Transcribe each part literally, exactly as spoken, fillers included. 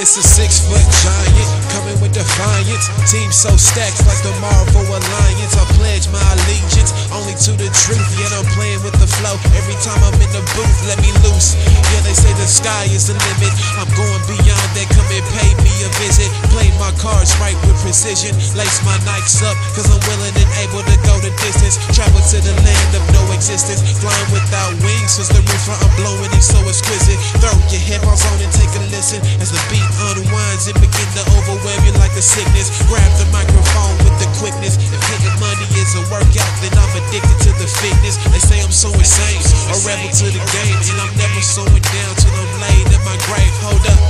It's a six-foot giant coming with defiance. Team so stacked like the Marvel Alliance. I pledge my allegiance only to the truth. Yet I'm playing with the flow. Every time I'm in the booth, let me loose. Yeah, they say the sky is the limit. I'm going beyond that. Come and pay me a visit. Play my cards right with precision. Lace my Nikes up, cause I'm willing and able to go the distance. Travel to the land of no existence. Flying without wings, cause the reefer I'm blowing is so exquisite. Throw your headphones on and take a listen as the beat unwinds and begin to overwhelm you like a sickness. Grab the microphone with the quickness. If hitting money is a workout, then I'm addicted to the fitness. They say I'm so insane, a rebel to the game, and I'm never slowing down till I'm laid in my grave. Hold up.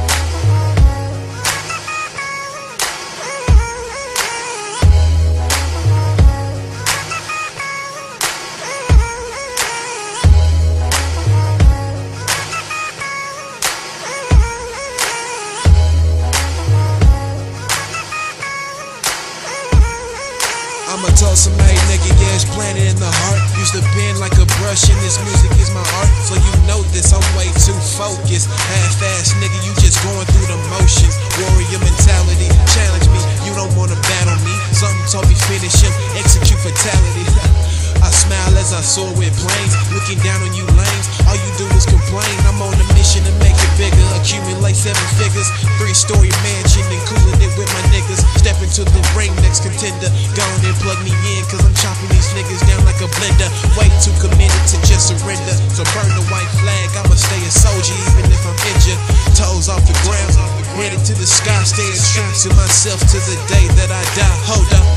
I'ma toss some hey nigga, yeah, it's planted in the heart. Used to bend like a brush and this music is my art. So you know this, I'm way too focused. Half-ass nigga, you just going through the motions. Warrior mentality, challenge me, you don't wanna battle me. Something told me finish him, execute fatality. I smile as I soar with planes, looking down on you lames. All you do is complain, I'm on a mission to make it bigger. Accumulate seven figures, three-story mansion and cooling it with my niggas. Step into the ring, next contender. Go on and plug me in, cause I'm chopping these niggas down like a blender. Way too committed to just surrender. So burn the white flag, I'ma stay a soldier even if I'm injured. Toes off the ground, headed to the sky, staying true to myself to the day that I die. Hold up.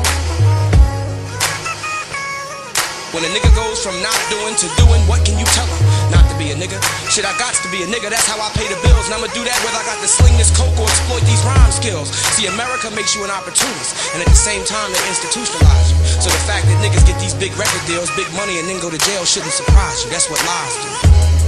When a nigga goes from not doing to doing, what can you tell him? Not to be a nigga. Shit, I got to be a nigga, that's how I pay the bills. And I'ma do that whether I got to sling this coke or exploit these rhyme skills. See, America makes you an opportunist, and at the same time they institutionalize you. So the fact that niggas get these big record deals, big money, and then go to jail shouldn't surprise you. That's what lies do.